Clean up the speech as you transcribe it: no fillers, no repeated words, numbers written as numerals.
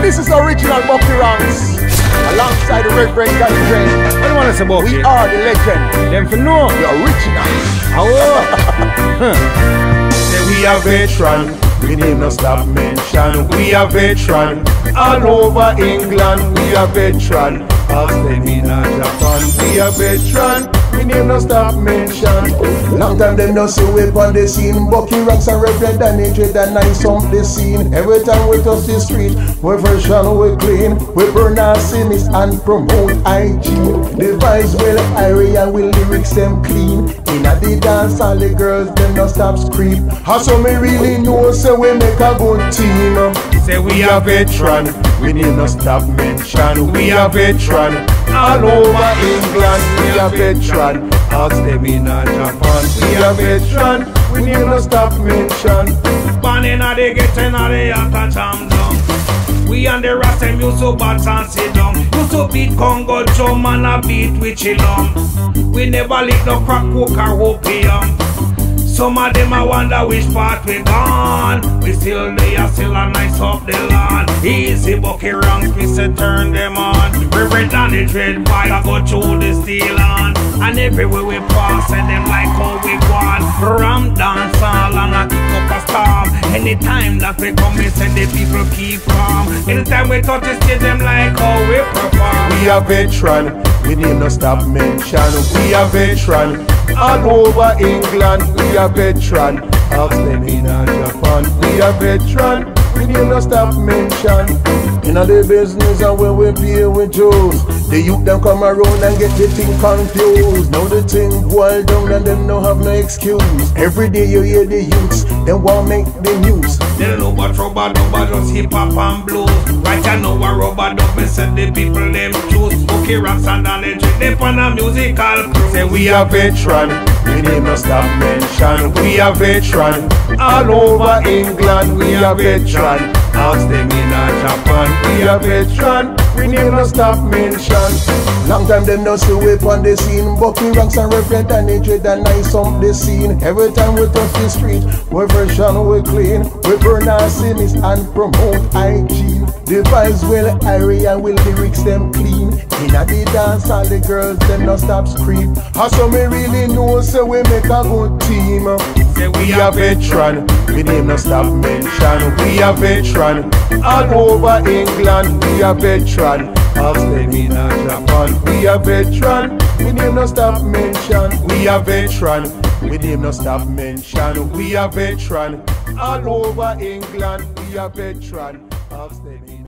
This is original Buckey ranks. Alongside the Reverend Daddy Dread. What do you want to say about We it? are the legend. Them for know. The original. Say we are veteran, we need no stop mention. We are veteran, all over England. We are veteran, all them in Japan. We are veteran, we need no stop mention. Long time them no see we on the scene. Buckey ranks and Reverend Daddy Dread and nice on the scene. Every time we touch the street, we version we clean. We burn our sins and promote hygiene. The vibes well airy and we lyrics them clean. In a the dance all the girls them no stop scream. How so me really know say we make a good team. Say we are veteran, we need no stop mention. We are veteran, all over England. We are veteran, all them in Japan. We are veteran, we need no stop mention. Born in a the ghetto in a the Yaka jam down. We and the rest them used to bat and sit down. Used to beat Congo drum and a beat with chillum. We never lick no crack coke or opium. Some of them I wonder which part we gone. We still there, still a nice up the land. Easy Buckey ranks, we say turn them on. Reverend Daddy Dread boy, I go through the steel on. And everywhere we pass, and them like how we gone. Ram dance all and I kick up a storm. Anytime that we come, we say the people keep calm. Anytime we touch the stage, them like how we perform. We are veteran, we need no stop mention. We are veteran, all over England. We are veteran, all them in Japan. We are veteran, we need no stop mention. In the business and when we play with Joes, the youth them come around and get the thing confused. Now the thing boil down and them no have no excuse. Every day you hear the youths, them want make the news. They don't know what rubber dub, just hip hop and blues. Right I know what rubber dub, me said the people them choose. Buckey ranks and Daddy Dread, they on a musical cruise. Say we are veteran, we need no stop mention. We are veteran, all over England. We are veteran, all them in Japan. We are veteran, we need no stop mention. Long time them no see we on the scene. Buckey ranks and Reverend Daddy Dread and nice on the scene. Every time we touch the street, we version we clean. We burn our sins and promote hygiene. The vibes well airy and we lyrics them clean. In a the dance all the girls them no stop scream. How so me really know say we make a good team. Say we are veteran, we need no stop mention. We are veteran, all over England. We are veteran, all them in Japan. We are veteran, we need no stop mention. We are veteran, we need no stop mention. We are veteran, all over England. We are veteran, all them in